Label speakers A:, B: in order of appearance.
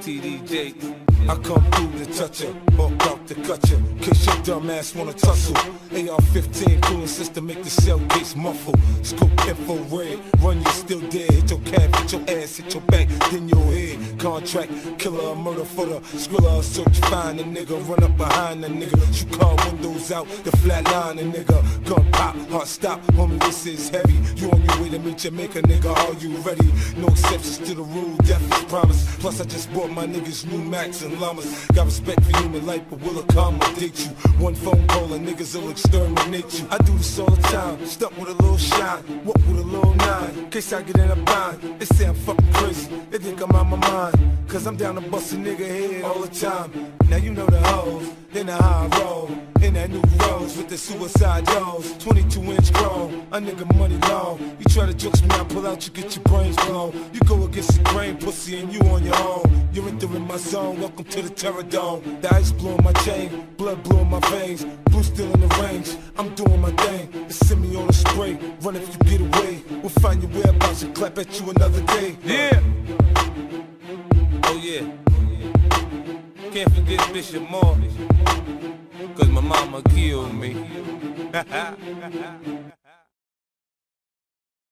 A: TDJ. I come through to touch her, walk out to cut ya. Case your dumb ass wanna tussle. AR-15 cooling system make the shell case muffle. Scope info red, run you still dead. Hit your calf, hit your ass, hit your back, then your head. Contract, killer, murder for the skrilla. Search, find a nigga, run up behind the nigga. Shoot car windows out, the flat line a nigga. Gun pop, heart stop, homie this is heavy. You on your way to meet Jamaica, nigga, are you ready? No exceptions to the rule, death is promised. Plus I just bought my niggas new Max and Llamas. Got respect for human life, but will accommodate you. One phone call and niggas will exterminate you. I do this all the time, stuck with a little shine, walk with a little nine. In case I get in a bind, they say I'm fucking crazy, they think I'm out my mind. Cause I'm down to bust a nigga head all the time. Now you know the hoes, they know how I roll. In that new Rose with the suicide doors. 22-inch chrome, a nigga money long. You try to jokes me, I pull out, you get your brains blown. You go against the grain, pussy, and you on your own. You're entering my zone, welcome to the Terror Dome. The ice blowing my chain, blood blowing my veins. Blue still in the range, I'm doing my thing. They send me on a spray, run if you get away. We'll find your whereabouts and clap at you another day.
B: Yeah. Oh yeah. Can't forget Bishop Moore, cause my mama killed me.